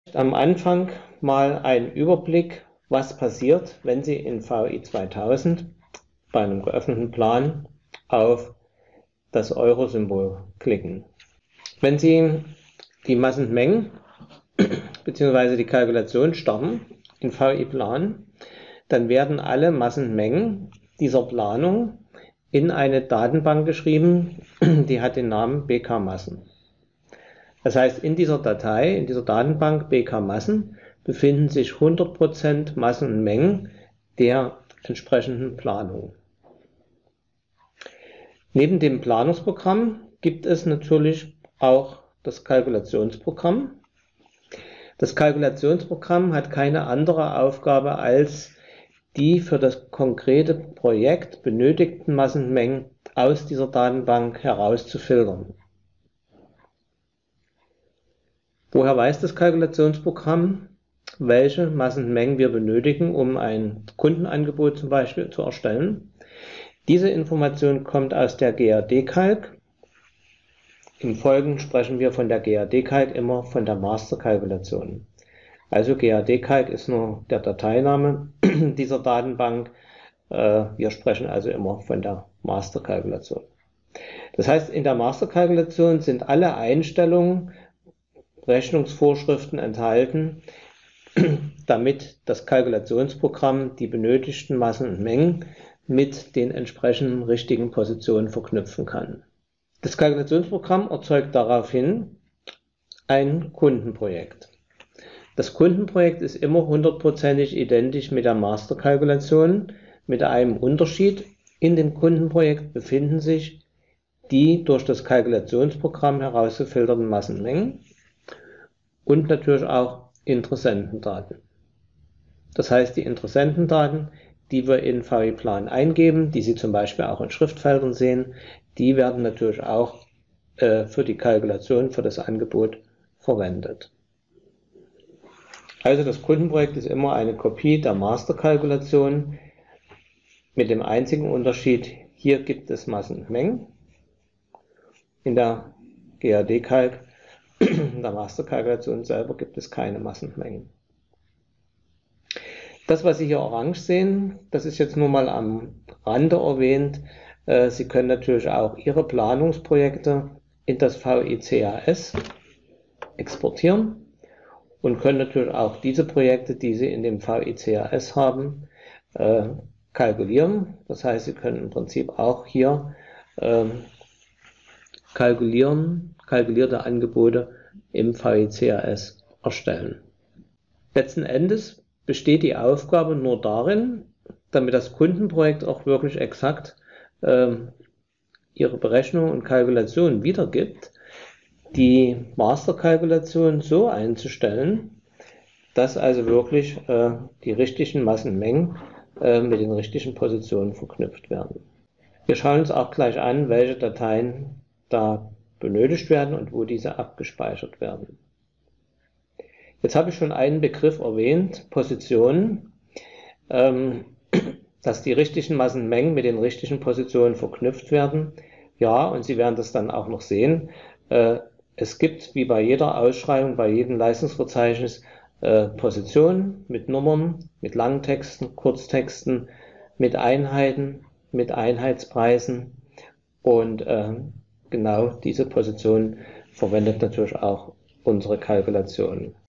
Am Anfang mal einen Überblick, was passiert, wenn Sie in VI 2000 bei einem geöffneten Plan auf das Euro-Symbol klicken. Wenn Sie die Massenmengen bzw. die Kalkulation starten in VI-Plan, dann werden alle Massenmengen dieser Planung in eine Datenbank geschrieben, die hat den Namen BK-Massen. Das heißt, in dieser Datei, in dieser Datenbank BK-Massen, befinden sich 100% Massen und Mengen der entsprechenden Planung. Neben dem Planungsprogramm gibt es natürlich auch das Kalkulationsprogramm. Das Kalkulationsprogramm hat keine andere Aufgabe als die für das konkrete Projekt benötigten Massenmengen aus dieser Datenbank herauszufiltern. Woher weiß das Kalkulationsprogramm, welche Massenmengen wir benötigen, um ein Kundenangebot zum Beispiel zu erstellen? Diese Information kommt aus der GAD-Calc. Im Folgenden sprechen wir von der GAD-Calc immer von der Masterkalkulation. Also GAD-Calc ist nur der Dateiname dieser Datenbank. Wir sprechen also immer von der Masterkalkulation. Das heißt, in der Masterkalkulation sind alle Einstellungen, Rechnungsvorschriften enthalten, damit das Kalkulationsprogramm die benötigten Massen und Mengen mit den entsprechenden richtigen Positionen verknüpfen kann. Das Kalkulationsprogramm erzeugt daraufhin ein Kundenprojekt. Das Kundenprojekt ist immer 100%ig identisch mit der Masterkalkulation, mit einem Unterschied. In dem Kundenprojekt befinden sich die durch das Kalkulationsprogramm herausgefilterten Massenmengen und natürlich auch Interessentendaten. Das heißt, die Interessentendaten, die wir in VI-Plan eingeben, die Sie zum Beispiel auch in Schriftfeldern sehen, die werden natürlich auch für die Kalkulation für das Angebot verwendet. Also das Kundenprojekt ist immer eine Kopie der Masterkalkulation mit dem einzigen Unterschied, hier gibt es Massen und Mengen. In der GAD-Calc, in der Masterkalkulation selber, gibt es keine Massenmengen. Das, was Sie hier orange sehen, das ist jetzt nur mal am Rande erwähnt. Sie können natürlich auch Ihre Planungsprojekte in das VI-CAS exportieren und können natürlich auch diese Projekte, die Sie in dem VI-CAS haben, kalkulieren. Das heißt, Sie können im Prinzip auch hier kalkulierte Angebote im VI-CAS erstellen. Letzten Endes besteht die Aufgabe nur darin, damit das Kundenprojekt auch wirklich exakt ihre Berechnung und Kalkulation wiedergibt, die Masterkalkulation so einzustellen, dass also wirklich die richtigen Massenmengen mit den richtigen Positionen verknüpft werden. Wir schauen uns auch gleich an, welche Dateien da benötigt werden und wo diese abgespeichert werden. Jetzt habe ich schon einen Begriff erwähnt, Positionen, dass die richtigen Massenmengen mit den richtigen Positionen verknüpft werden. Ja, und Sie werden das dann auch noch sehen. Es gibt, wie bei jeder Ausschreibung, bei jedem Leistungsverzeichnis, Positionen mit Nummern, mit Langtexten, Kurztexten, mit Einheiten, mit Einheitspreisen. Und genau diese Position verwendet natürlich auch unsere Kalkulation.